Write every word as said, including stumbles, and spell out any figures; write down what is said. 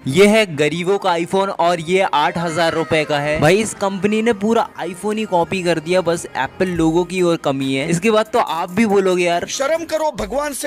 ये है गरीबों का आईफोन और ये आठ हजार रुपए का है। भाई इस कंपनी ने पूरा आईफोन ही कॉपी कर दिया, बस एप्पल लोगो की और कमी है। इसके बाद तो आप भी बोलोगे यार शर्म करो भगवान से।